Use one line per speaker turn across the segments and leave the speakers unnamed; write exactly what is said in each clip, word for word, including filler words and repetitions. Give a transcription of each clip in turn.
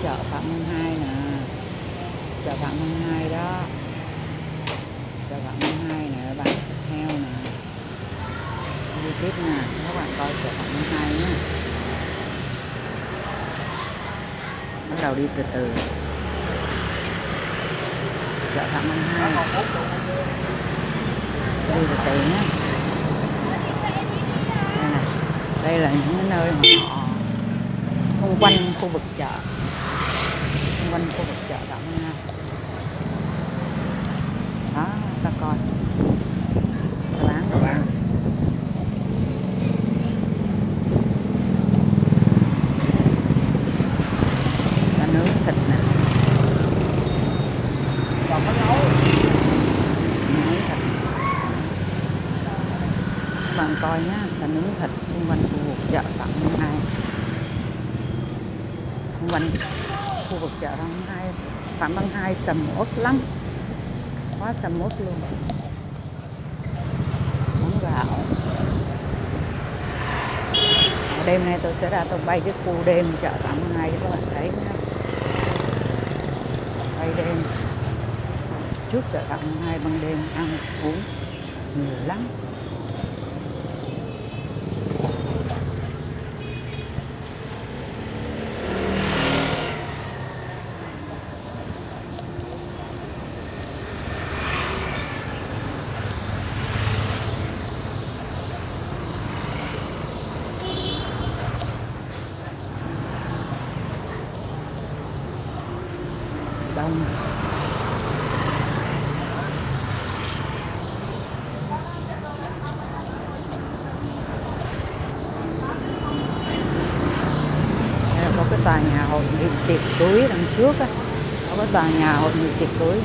chợ Phạm Văn Hai nè, chợ Phạm Văn Hai đó, chợ Phạm Văn Hai nè, bán thịt heo nè. Đi tiếp nè, các bạn coi chợ Phạm Văn Hai nhé. Bắt đầu đi từ từ. Chợ Phạm Văn Hai, đi từ từ nhé. Đây này, đây là những cái nơi mà họ xung quanh khu vực chợ, xung quanh khu vực chợ Phạm Văn Hai. Đó, ta coi, ta bán các bạn. Ta nướng thịt nè, còn có nấu nướng thịt. Các bạn coi nhá, ta nướng thịt xung quanh khu vực chợ Phạm Văn Hai, xung quanh khu vực chợ Phạm Văn Hai. Phạm Văn Hai sầm uất lắm, quá sầm uất luôn. Món gạo. Đêm nay tôi sẽ ra tôi bay cái khu đêm chợ Phạm Văn Hai cho các bạn thấy nhé. Bay đêm trước chợ Phạm Văn Hai, ban đêm ăn uống nhiều lắm. Đông. Đây là có cái tòa nhà hội nghị tiệc cưới đằng trước á, có cái tòa nhà hội nghị tiệc cưới.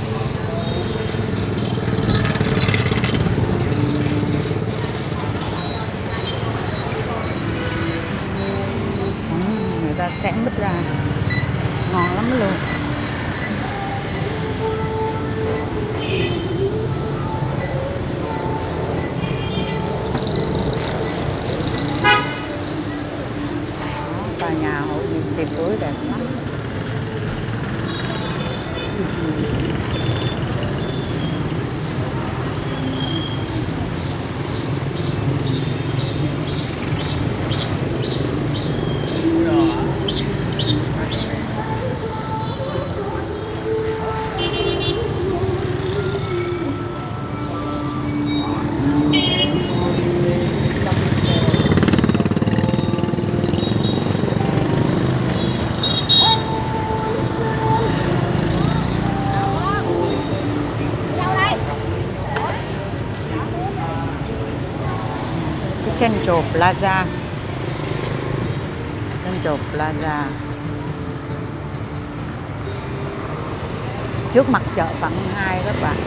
Ừ, người ta xén bít ra ngon lắm luôn. Tòa nhà hội nghị tiệc cưới đẹp lắm. Central Plaza, Central Plaza, trước mặt chợ Phạm Văn Hai các bạn.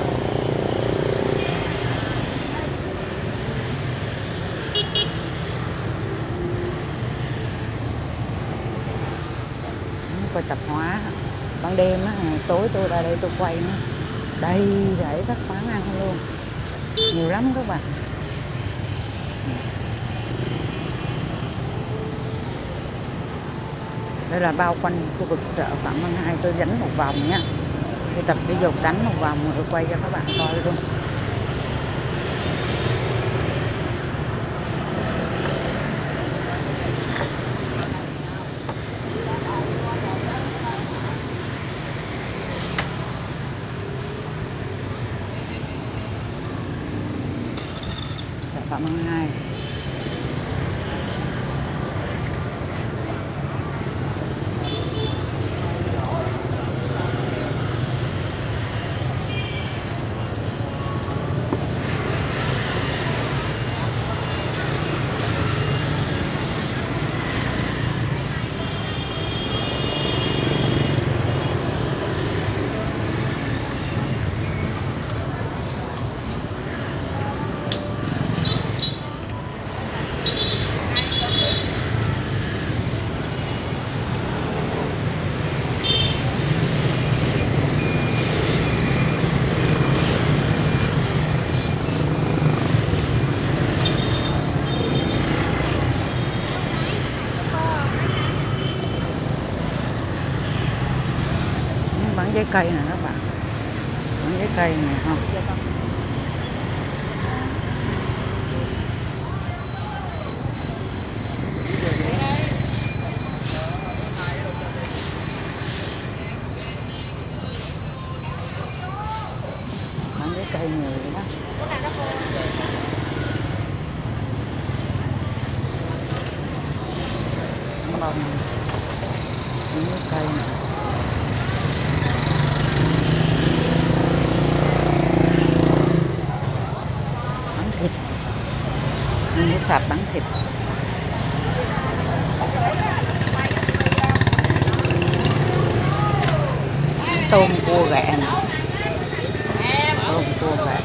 Coi tạp hóa, ban đêm á, tối tôi ra đây tôi quay nó đầy rẫy các quán ăn luôn, nhiều lắm các bạn. Đây là bao quanh khu vực chợ Phạm Văn Hai, tôi dẫn một vòng nhé. Đi tập thể dục đánh một vòng rồi quay cho các bạn coi luôn. Chợ Phạm Văn Hai. bán trái cây nè các bạn, bán trái cây này không. Bán trái cây nhiều vậy đó. Bông những cái cây này. Bán thịt, những cái sạp bán thịt. Tôm cua gẹ nè, tôm cua gẹ.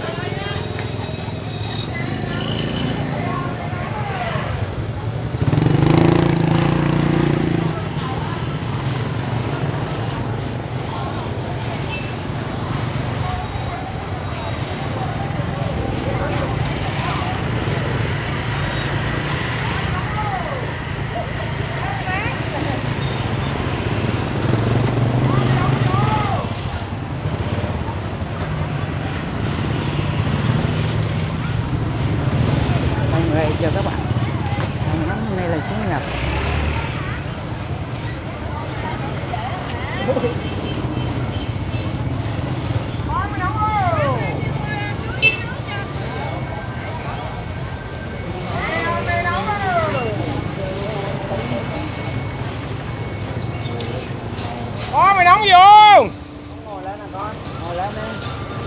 Về cho các bạn, hôm nay là chủ nhật.
Có mày nóng vô.
Ngồi lên nè con, ngồi lên đi.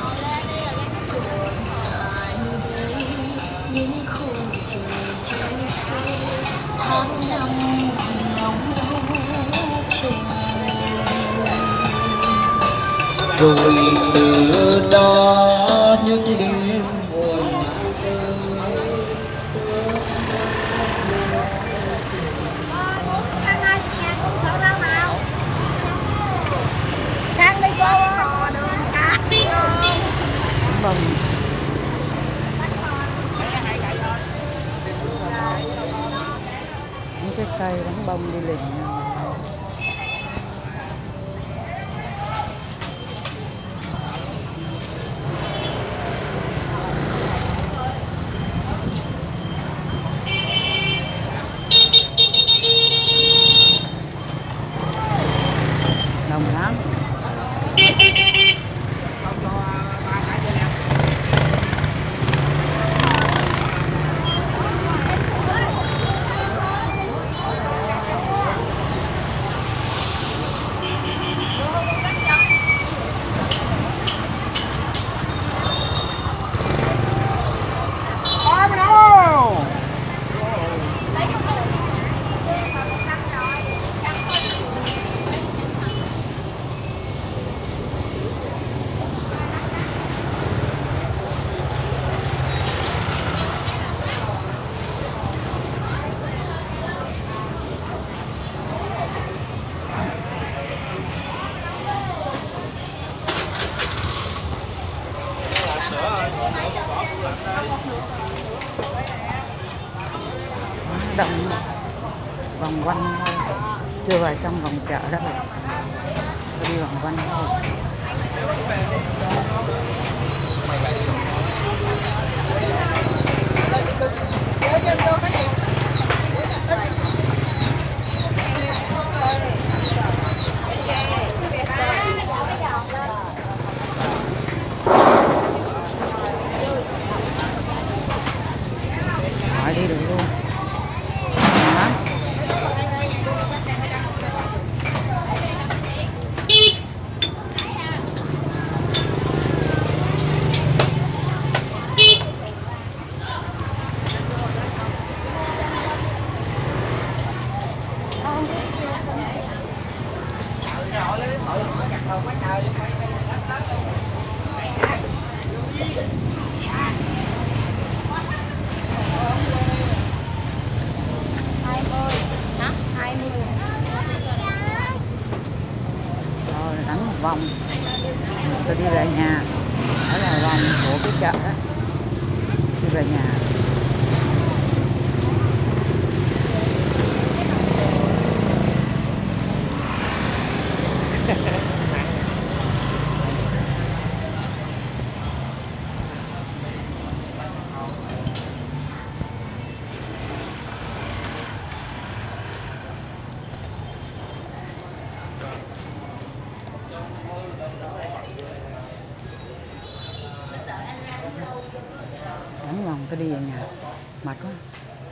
Những khung trời trời tháng năm nóng trời,
rồi từ đó những đêm buồn
sang đây cô đường cát đi không?
Bông những cái cây bắn bông đi liền nhau. Đông lắm. Đông vòng quanh thôi, chưa vào trong vòng chợ đó rồi, đi vòng quanh thôi. Hỏi đi được luôn. Đó. Rồi đánh một vòng tôi đi về nhà. Đó là vòng của cái chợ đó, đi về nhà. Tôi đi về nhà mệt quá.